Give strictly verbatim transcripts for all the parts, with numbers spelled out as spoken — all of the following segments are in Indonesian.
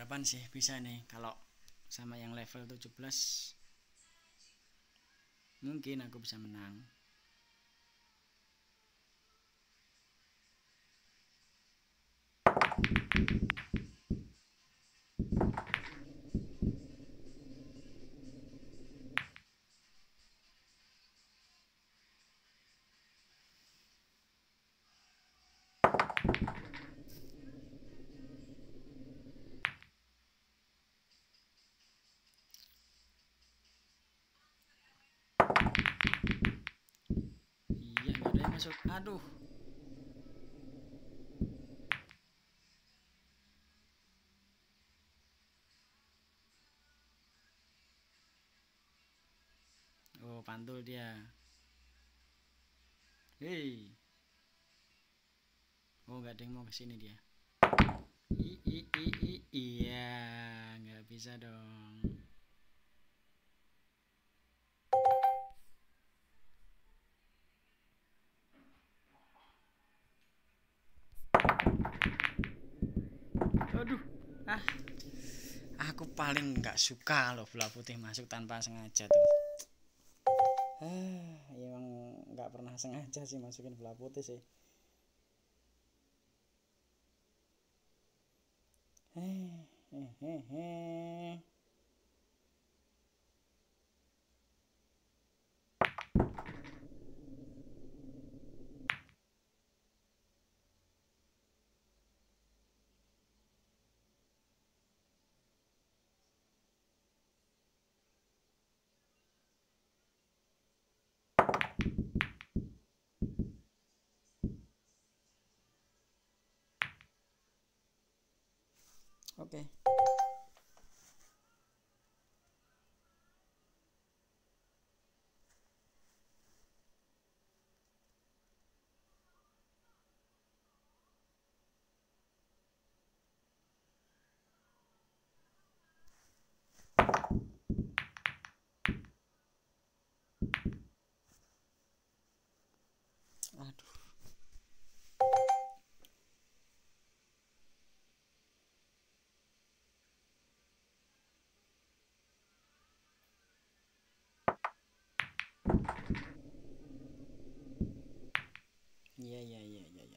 harapan sih bisa nih kalau sama yang level tujuh belas mungkin aku bisa menang. Iya, nggak ada yang masuk. Aduh. Oh, pantul dia. Hei. Oh, nggak ada yang mau kesini dia. I, i, i, i, iya, nggak bisa dong. Aduh, ah, aku paling nggak suka loh bola putih masuk tanpa sengaja tuh. Ah, emang nggak pernah sengaja sih masukin bola putih sih. Hehehe. Oke. Okay. Aduh. Iya, iya, iya, iya, iya.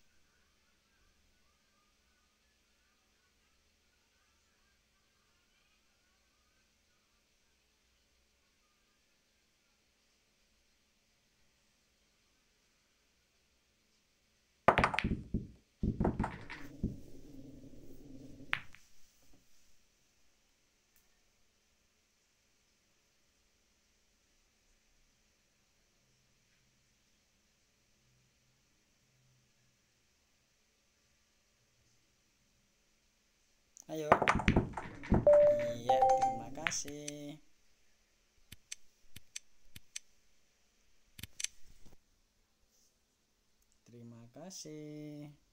Ayo. Iya, terima kasih. Terima kasih.